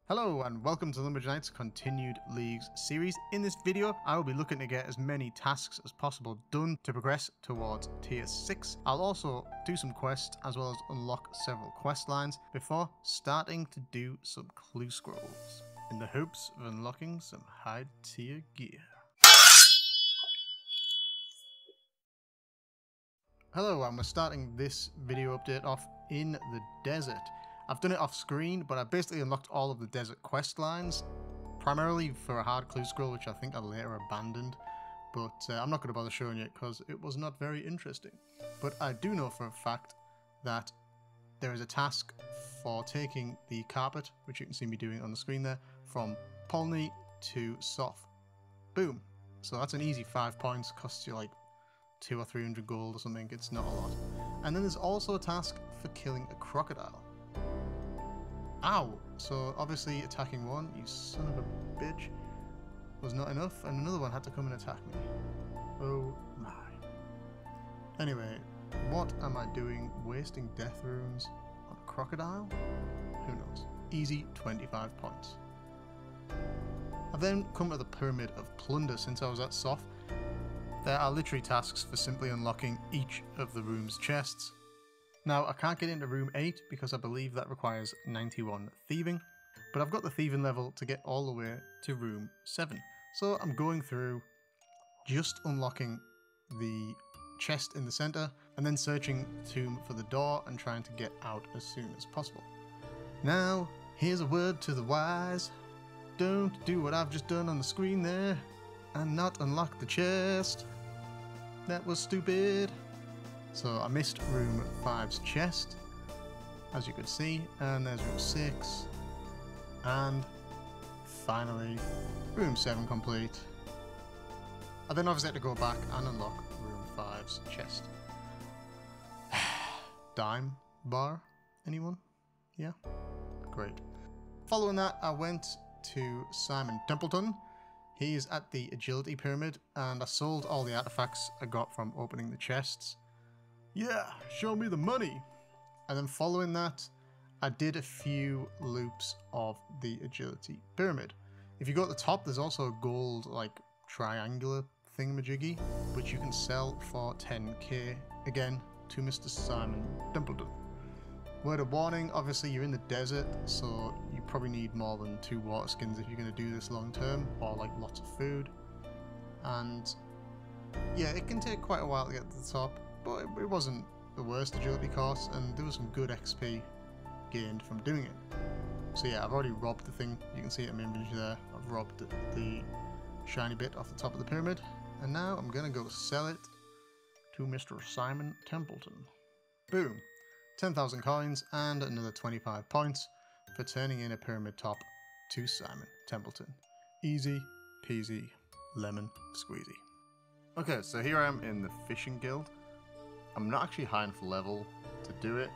Hello and welcome to Lumbridge Knight's Continued Leagues series. In this video, I will be looking to get as many tasks as possible done to progress towards tier 6. I'll also do some quests as well as unlock several quest lines before starting to do some clue scrolls in the hopes of unlocking some high tier gear. Hello, and we're starting this video update off in the desert. I've done it off screen, but I basically unlocked all of the desert quest lines, primarily for a hard clue scroll, which I think I later abandoned, but I'm not going to bother showing it because it was not very interesting. But I do know for a fact that there is a task for taking the carpet, which you can see me doing on the screen there, from Polny to Soph. Boom. So that's an easy 5 points, costs you like 200 or 300 gold or something, it's not a lot. And then there's also a task for killing a crocodile. Ow! So obviously attacking one, you son of a bitch, was not enough, and another one had to come and attack me. Oh my. Anyway, what am I doing wasting death runes on a crocodile? Who knows? Easy 25 points. I've then come to the Pyramid of Plunder since I was at Soph. There are literally tasks for simply unlocking each of the room's chests. Now, I can't get into room 8 because I believe that requires 91 thieving, but I've got the thieving level to get all the way to room 7. So I'm going through, just unlocking the chest in the centre, and then searching the tomb for the door and trying to get out as soon as possible. Now, here's a word to the wise. Don't do what I've just done on the screen there, and not unlock the chest. That was stupid. So I missed room 5's chest, as you could see, and there's room 6, and finally room 7 complete. I then obviously had to go back and unlock room 5's chest. Dime bar? Anyone? Yeah? Great. Following that, I went to Simon Templeton. He's at the Agility Pyramid, and I sold all the artifacts I got from opening the chests. Yeah, show me the money! And then following that, I did a few loops of the Agility Pyramid. If you go at the top, there's also a gold, like, triangular thingamajiggy, which you can sell for 10k, again, to Mr. Simon Templeton. Word of warning, obviously you're in the desert, so you probably need more than 2 water skins if you're going to do this long term, or like lots of food. And yeah, it can take quite a while to get to the top, but it wasn't the worst agility course, and there was some good XP gained from doing it. So yeah, I've already robbed the thing, you can see it in my inventory there. I've robbed the shiny bit off the top of the pyramid, and now I'm going to go sell it to Mr. Simon Templeton. Boom! 10,000 coins and another 25 points for turning in a pyramid top to Simon Templeton. Easy peasy lemon squeezy. Okay, so here I am in the fishing guild. I'm not actually high enough level to do it,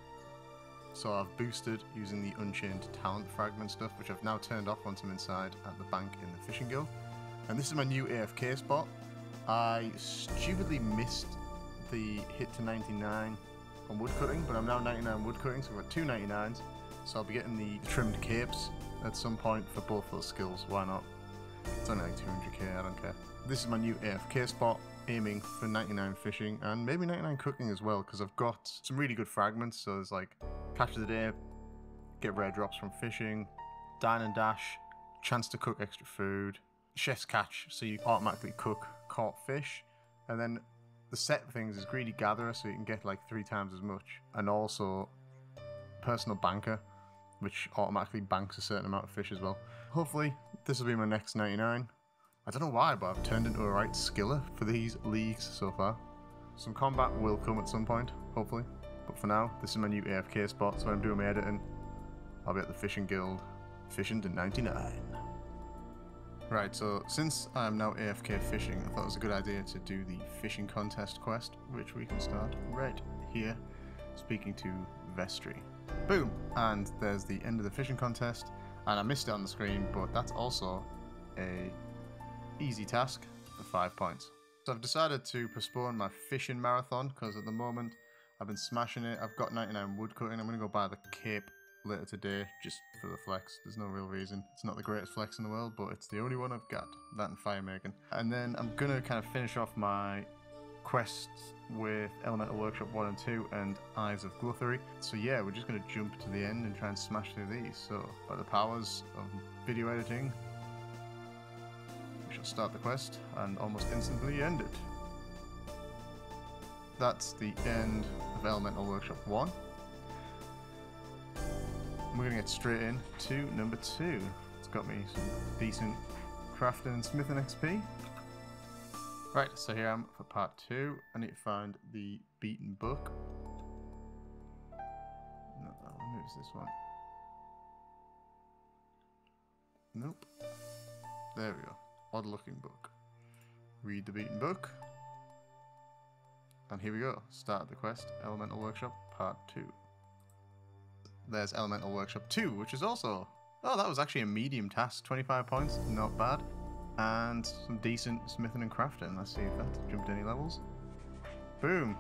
so I've boosted using the Unchained Talent Fragment stuff, which I've now turned off once I'm inside at the bank in the fishing guild. And this is my new AFK spot. I stupidly missed the hit to 99 on woodcutting, but I'm now 99 woodcutting, so I've got 2 99s, so I'll be getting the trimmed capes at some point for both those skills. Why not? It's only like 200k, I don't care. This is my new AFK spot, aiming for 99 fishing and maybe 99 cooking as well, because I've got some really good fragments. So there's like catch of the day, get rare drops from fishing, dine and dash, chance to cook extra food, chef's catch, so you automatically cook caught fish, and then the set things is greedy gatherer, so you can get like 3 times as much, and also personal banker, which automatically banks a certain amount of fish as well. Hopefully this will be my next 99. I don't know why, but I've turned into a right skiller for these leagues so far. Some combat will come at some point, hopefully. But for now, this is my new AFK spot, so when I'm doing my editing, I'll be at the fishing guild, fishing to 99. Right, so since I'm now AFK fishing, I thought it was a good idea to do the fishing contest quest, which we can start right here, speaking to Vestry. Boom! And there's the end of the fishing contest, and I missed it on the screen, but that's also a easy task for 5 points. So I've decided to postpone my fishing marathon because at the moment I've been smashing it. I've got 99 woodcutting. I'm going to go buy the cape later today, just for the flex. There's no real reason. It's not the greatest flex in the world, but it's the only one I've got. That and fire making. And then I'm gonna kind of finish off my quests with Elemental Workshop 1 and 2 and Eyes of Glouphrie. So yeah, we're just gonna jump to the end and try and smash through these. So by the powers of video editing, we shall start the quest and almost instantly end it. That's the end of Elemental Workshop 1. We're going to get straight in to number 2. It's got me some decent crafting and smithing XP. Right, so here I am for part 2. I need to find the beaten book. No, who's this one? Nope. There we go. Odd looking book. Read the beaten book. And here we go. Start the quest. Elemental Workshop part 2. There's Elemental Workshop 2, which is also... Oh, that was actually a medium task. 25 points. Not bad. And some decent smithing and crafting. Let's see if that jumped any levels. Boom.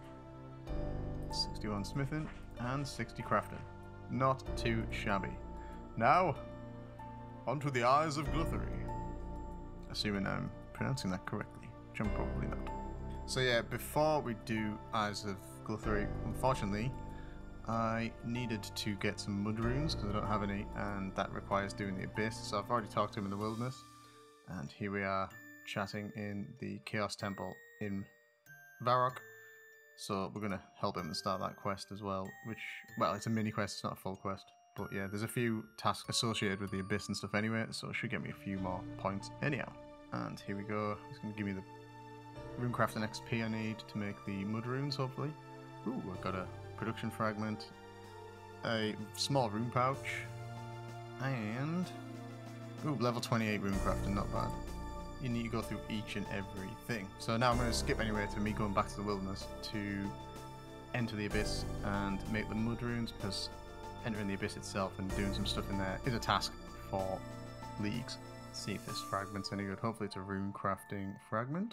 61 smithing and 60 crafting. Not too shabby. Now, onto the Eyes of Glouphrie. Assuming I'm pronouncing that correctly, which I'm probably not. So yeah, before we do Eyes of Glouphrie, unfortunately, I needed to get some mud runes because I don't have any, and that requires doing the Abyss. So I've already talked to him in the wilderness, and here we are chatting in the Chaos Temple in Varrock. So we're going to help him start that quest as well, which, well, it's a mini quest, it's not a full quest. But yeah, there's a few tasks associated with the Abyss and stuff anyway, so it should get me a few more points anyhow. And here we go, he's going to give me the runecrafting XP I need to make the mud runes, hopefully. Ooh, I've got a production fragment, a small rune pouch, and ooh, level 28 runecrafting, not bad. You need to go through each and every thing. So now I'm going to skip anyway to me going back to the wilderness to enter the Abyss and make the mud runes, because entering the Abyss itself and doing some stuff in there is a task for Leagues. Let's see if this fragment's any good. Hopefully it's a rune crafting fragment.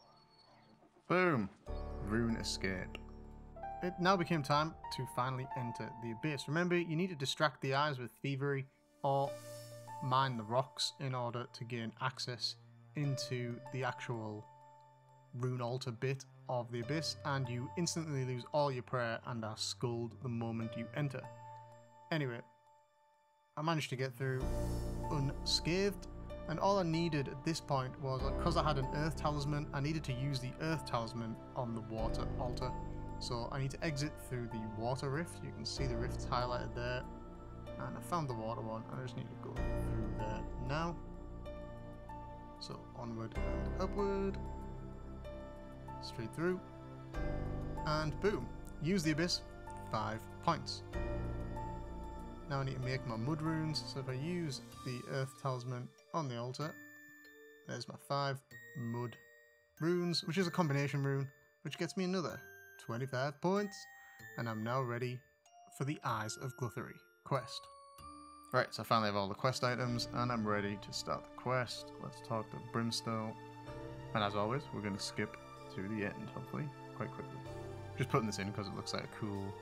Boom! Rune escape. It now became time to finally enter the Abyss. Remember, you need to distract the eyes with thievery or mine the rocks in order to gain access into the actual rune altar bit of the Abyss, and you instantly lose all your prayer and are skulled the moment you enter. Anyway, I managed to get through unscathed, and all I needed at this point was, because I had an earth talisman, I needed to use the earth talisman on the water altar. So I need to exit through the water rift. You can see the rifts highlighted there, and I found the water one, and I just need to go through there now. So onward and upward, straight through, and boom, use the Abyss, 5 points. Now I need to make my mud runes, so if I use the earth talisman on the altar, there's my 5 mud runes, which is a combination rune, which gets me another 25 points, and I'm now ready for the Eyes of Glouphrie quest. Right, so I finally have all the quest items, and I'm ready to start the quest. Let's talk to Brimstone, and as always, we're going to skip to the end, hopefully, quite quickly. Just putting this in because it looks like a cool,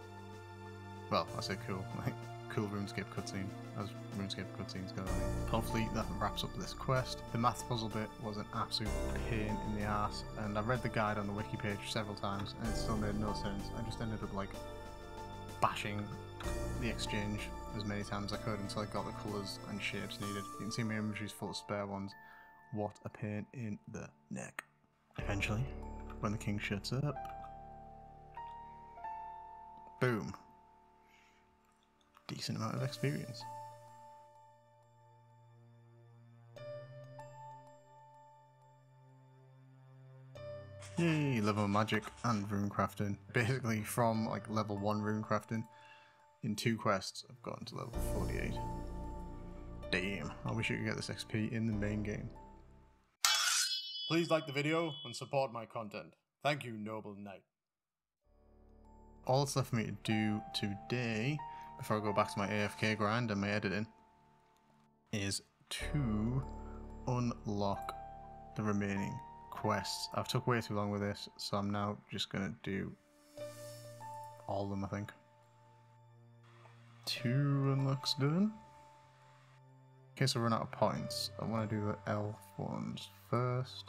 well, I say cool, like cool RuneScape cutscene, as RuneScape cutscenes go. Hopefully that wraps up this quest. The math puzzle bit was an absolute pain in the ass, and I read the guide on the wiki page several times, and it still made no sense. I just ended up like bashing the exchange as many times as I could until I got the colours and shapes needed. You can see my inventory's full of spare ones. What a pain in the neck. Eventually, when the king shuts up, boom. Decent amount of experience. Yay, level magic and runecrafting. Basically from like level 1 runecrafting, in 2 quests I've gotten to level 48. Damn, I wish you could get this XP in the main game. Please like the video and support my content. Thank you, noble knight. All that's left for me to do today, before I go back to my AFK grind and my editing, is to unlock the remaining quests. I've took way too long with this, so I'm now just going to do all of them, I think. 2 unlocks done. In case I run out of points, I want to do the elf ones first.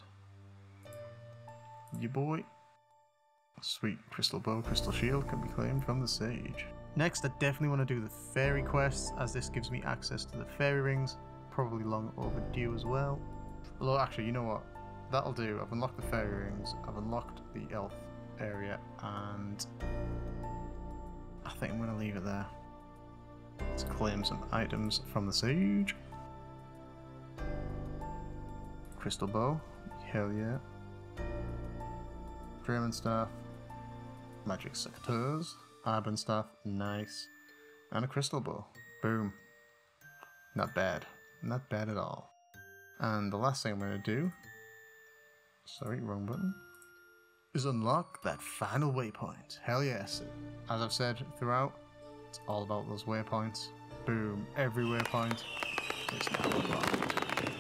You boy. Sweet, crystal bow, crystal shield can be claimed from the sage. Next, I definitely want to do the fairy quests, as this gives me access to the fairy rings. Probably long overdue as well. Although, actually, you know what? That'll do. I've unlocked the fairy rings, I've unlocked the elf area, and I think I'm going to leave it there. Let's claim some items from the sage. Crystal bow, hell yeah. Draymond staff, magic sectors, Arbon staff, nice, and a crystal bow, boom. Not bad, not bad at all. And the last thing I'm going to do, sorry, wrong button, is unlock that final waypoint. Hell yes. As I've said throughout, it's all about those waypoints. Boom, every waypoint is now unlocked.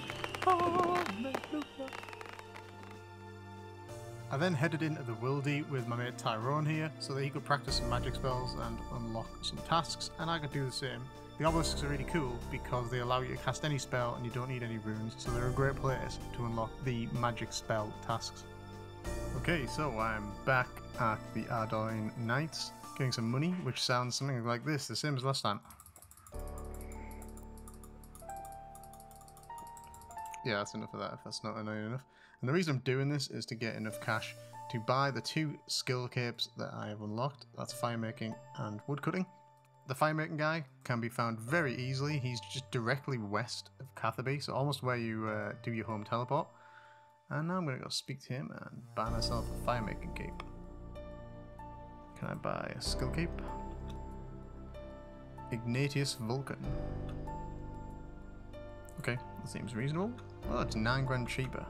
I then headed into the Wildy with my mate Tyrone here, so that he could practice some magic spells and unlock some tasks, and I could do the same. The obelisks are really cool because they allow you to cast any spell and you don't need any runes, so they're a great place to unlock the magic spell tasks. Okay, so I'm back at the Ardoin Knights, getting some money, which sounds something like this, the same as last time. Yeah, that's enough of that if that's not annoying enough. And the reason I'm doing this is to get enough cash to buy the 2 skill capes that I have unlocked. That's firemaking and woodcutting. The firemaking guy can be found very easily. He's just directly west of Catherby, so almost where you do your home teleport. And now I'm going to go speak to him and buy myself a firemaking cape. Can I buy a skill cape? Ignatius Vulcan. Okay, that seems reasonable. Oh, it's 9 grand cheaper.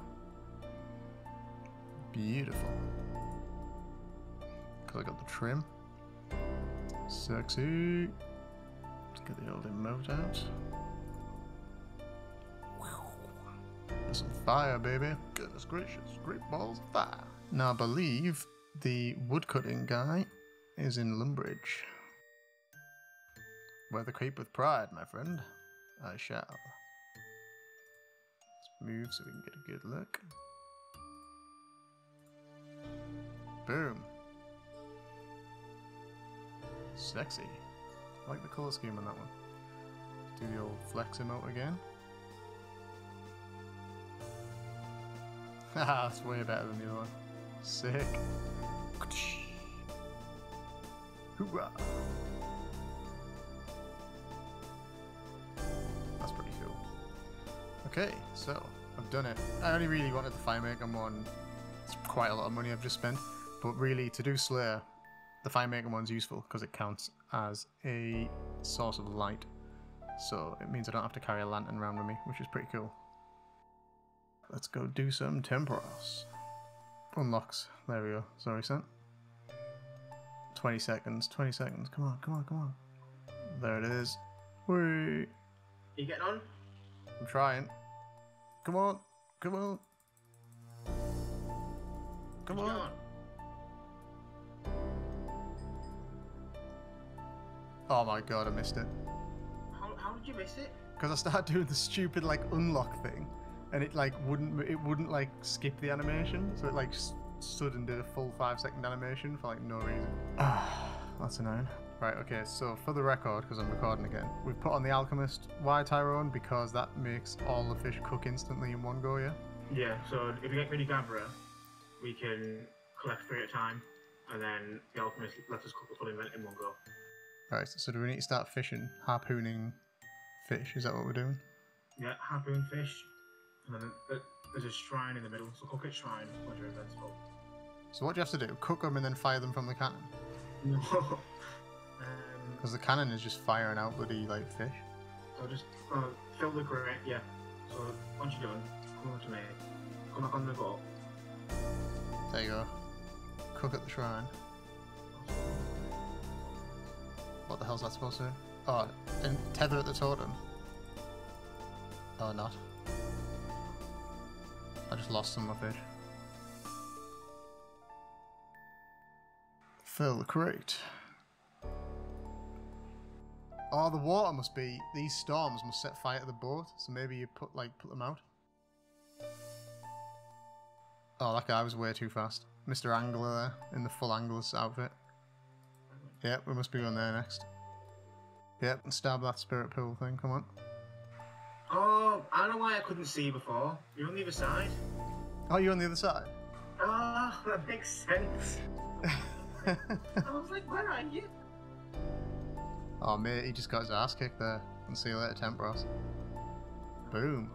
Beautiful. Because I got the trim. Sexy. Let's get the old emote out. There's some fire, baby. Goodness gracious. Great balls of fire. Now, I believe the woodcutting guy is in Lumbridge. Wear the cape with pride, my friend. I shall. Let's move so we can get a good look. Boom. Sexy. I like the colour scheme on that one. Do the old flex emote again. Haha, that's way better than the other one. Sick. Hoorah. That's pretty cool. Okay, so I've done it. I only really wanted the firemaker one. It's quite a lot of money I've just spent. But really, to do Slayer, the firemaker one's useful because it counts as a source of light. So it means I don't have to carry a lantern around with me, which is pretty cool. Let's go do some Tempoross. Unlocks. There we go. Sorry, son. 20 seconds. 20 seconds. Come on, come on, come on. There it is. Whee! You getting on? I'm trying. Come on. Come on. Come on. Oh my god, I missed it. How did you miss it? Because I started doing the stupid like unlock thing, and it like wouldn't like skip the animation, so it like stood and did a full 5-second animation for like no reason. Ah, that's annoying. Right, okay, so for the record, because I'm recording again, we've put on the Alchemist. Why, Tyrone? Because that makes all the fish cook instantly in one go, yeah? Yeah, so if we get Mini Gatherer, we can collect 3 at a time, and then the Alchemist lets us cook the full event in one go. Right, so do we need to start fishing, harpooning fish? Is that what we're doing? Yeah, harpoon fish, and then there's a shrine in the middle, so cook at shrine when your event's full. So what do you have to do? Cook them and then fire them from the cannon? No. Because the cannon is just firing out bloody like fish. So just fill the crate, yeah. So once you're done, come over to me, come back on the boat. There you go. Cook at the shrine. What the hell's that supposed to do? Oh, and tether at the totem. Oh, not. I just lost some of my fish. Fill the crate. Oh, the water must be... These storms must set fire to the boat, so maybe you put them out. Oh, that guy was way too fast. Mr. Angler there, in the full angler's outfit. Yep, we must be going there next. Yep, and stab that spirit pool thing, come on. Oh, I know why I couldn't see you before. You're on the other side. Oh, you're on the other side? Ah, that makes sense. I was like, where are you? Oh, mate, he just got his ass kicked there. And see you later, Tempoross. Boom.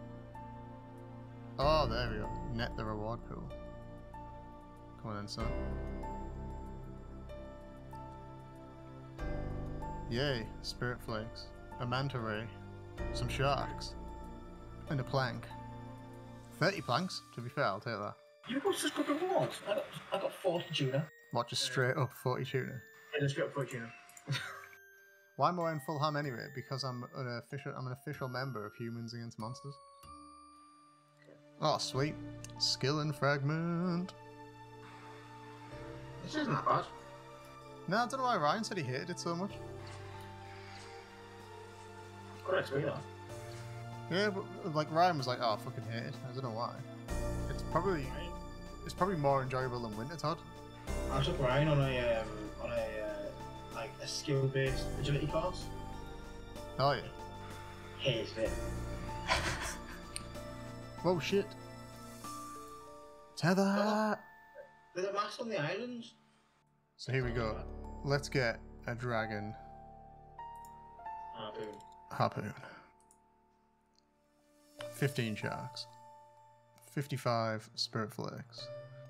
Oh, there we go. Net the reward pool. Come on then, son. Yay, spirit flakes, a manta ray, some sharks, and a plank. 30 planks, to be fair, I'll take that. You got such good rewards. I got 40 tuna. What, just straight up 40 tuna? Yeah, just straight up 40 tuna. Why am I in full ham anyway? Because I'm an official member of Humans Against Monsters. Oh, sweet. Skill and fragment. This isn't that bad. No, I don't know why Ryan said he hated it so much. Good experience. Yeah, but like Ryan was like, oh, I fucking hate it. I don't know why. It's probably more enjoyable than Winter Todd. I took Ryan on a skill-based agility course. Oh yeah. Hated it. Whoa, shit. Tether! Oh, there's a mast on the island. So here we go. Let's get a dragon harpoon. 15 sharks. 55 spirit flakes.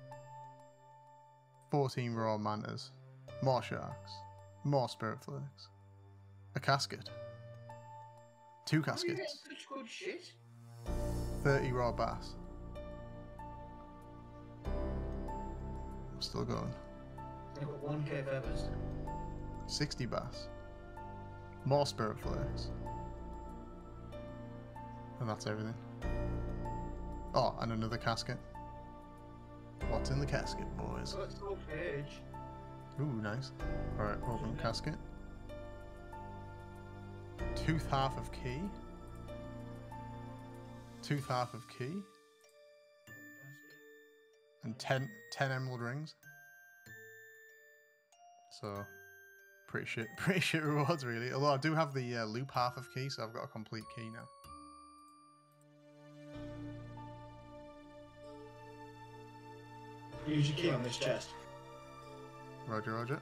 14 raw mantas. More sharks. More spirit flakes. A casket. 2 caskets. Oh, yeah, good shit. 30 raw bass. I'm still going. I've got 1k feathers. 60 bass. More spirit flakes. And that's everything. Oh, and another casket. What's in the casket, boys? Let's go page. Ooh, nice. Alright, open casket. Tooth half of key. Tooth half of key. And 10 emerald rings. So, pretty shit rewards really. Although I do have the loop half of key, so I've got a complete key now. Use your key on this chest. Roger, roger.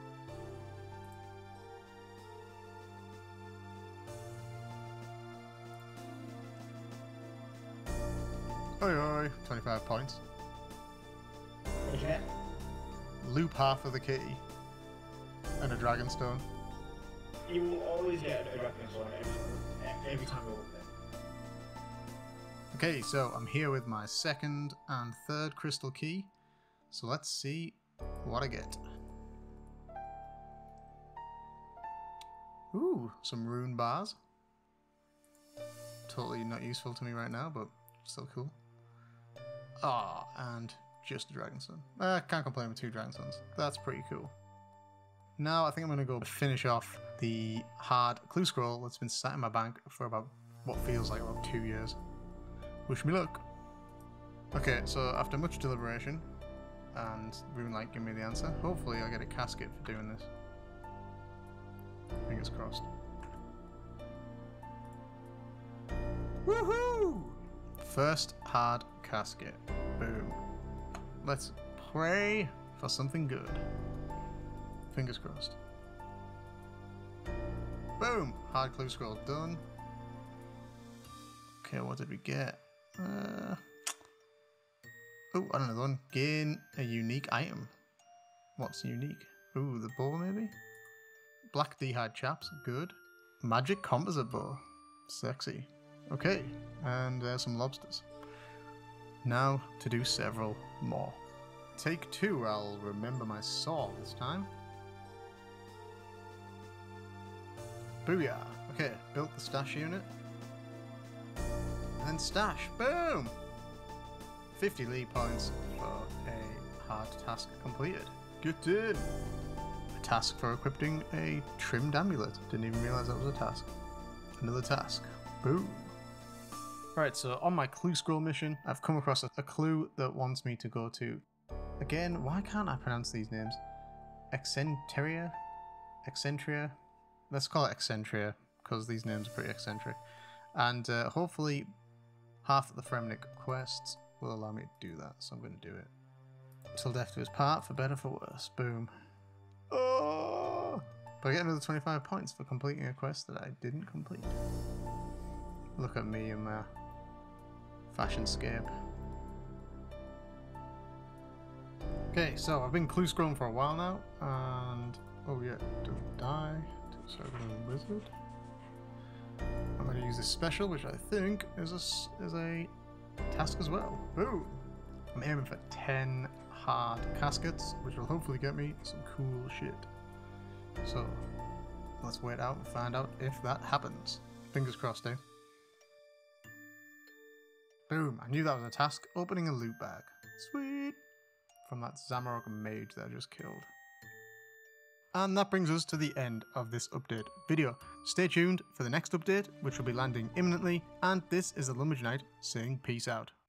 Oi, oi, 25 points. What did you get? Loop half of the key. And a dragonstone. You will always get a dragon stone every time you open it. Okay, so I'm here with my second and third crystal key. So let's see what I get. Ooh, some rune bars. Totally not useful to me right now, but still cool. Ah, and just a dragonstone. Can't complain with 2 dragonstones. That's pretty cool. Now I think I'm going to go finish off the hard clue scroll that's been sat in my bank for about what feels like about 2 years. Wish me luck. Okay, so after much deliberation and Runelight giving me the answer, hopefully I'll get a casket for doing this. Fingers crossed. Woohoo! First hard casket. Boom. Let's pray for something good. Fingers crossed. Boom! Hard clue scroll done. Okay, what did we get? Oh, another one. Gain a unique item. What's unique? Ooh, the bow maybe? Black D-hide chaps, good. Magic composite bow. Sexy. Okay, and there's some lobsters. Now to do several more. Take 2, I'll remember my saw this time. Booyah! Okay, built the stash unit. And then stash, boom! 50 lead points for a hard task completed. Good in! task for equipping a trimmed amulet. Didn't even realise that was a task. Another task. Boom. Right, so on my clue scroll mission, I've come across a clue that wants me to go to... Again, why can't I pronounce these names? Excentria? Let's call it Excentria, because these names are pretty eccentric. And hopefully half of the Fremnik quests will allow me to do that, so I'm going to do it. Till death do us part, for better for worse. Boom. Oh! But I get another 25 points for completing a quest that I didn't complete. Look at me and my fashion scape. Okay, so I've been clue scrolling for a while now, and oh yeah, don't die. Sorry, wizard. I'm going to use this special, which I think is a task as well. Boom! I'm aiming for 10 hard caskets, which will hopefully get me some cool shit. So let's wait out and find out if that happens. Fingers crossed, eh? Boom! I knew that was a task. Opening a loot bag. Sweet! From that Zamarok mage that I just killed. And that brings us to the end of this update video. Stay tuned for the next update, which will be landing imminently, and this is the Lumbridge Knight saying peace out.